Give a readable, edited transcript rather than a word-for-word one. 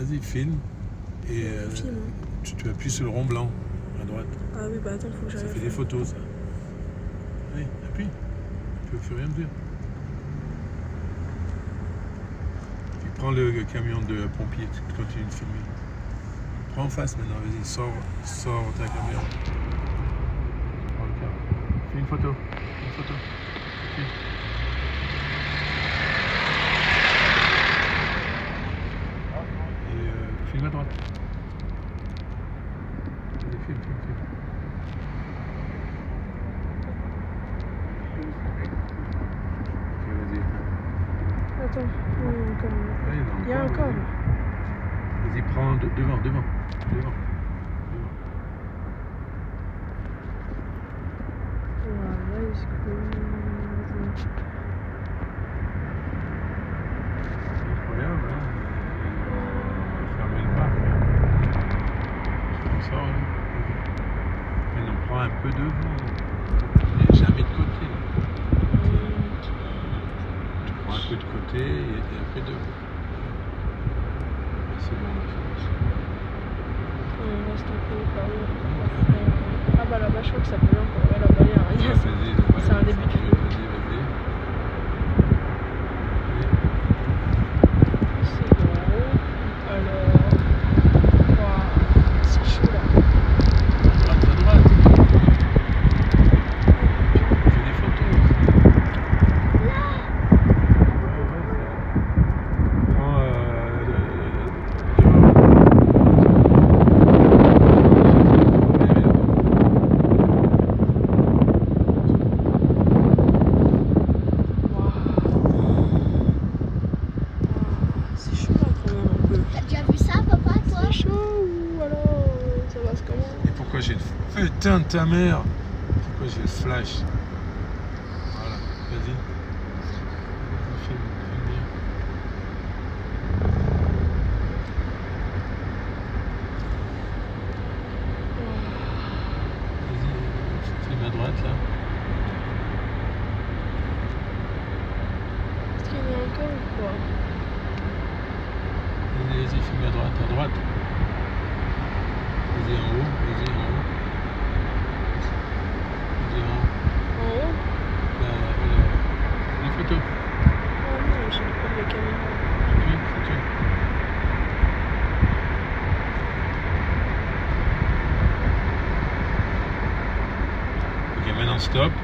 Vas-y, filme. Et tu appuies sur le rond blanc à droite. Ah oui, bah attends, faut que j'arrive. Ça fait des photos, ça. Allez, appuie. Tu veux rien me dire. Tu prends le camion de pompier, tu continues de filmer. Prends en face maintenant, vas-y, sors ta caméra. Prends le câble. Fais une photo. Une photo. Okay. Et filme à droite. Vas-y, filme. Ok, vas-y. Attends, il y a encore. Vas-y, prends devant. Voilà, il se Incroyable, hein? Fermer le parc. Je sors, hein? Maintenant, prends un peu devant. Et jamais de côté. Tu prends un peu de côté et un peu devant. C'est bon, il reste un peu par où. Ah bah là-bas, je crois que ça peut encore. Ouais, là-bas, il y a rien. C'est un début de feu. Vas-y. C'est bon. Alors. Waouh, c'est chaud là. À droite. Fais des photos. Putain de ta mère! Pourquoi j'ai le flash? Voilà, vas-y. Filme bien. Vas-y, filme à droite là. Est-ce qu'il y en a encore ou quoi? Vas-y, filme à droite. Vas-y en haut. En haut? Les photos. Oh non, j'ai pas de caméra. Photo. Ok, maintenant stop.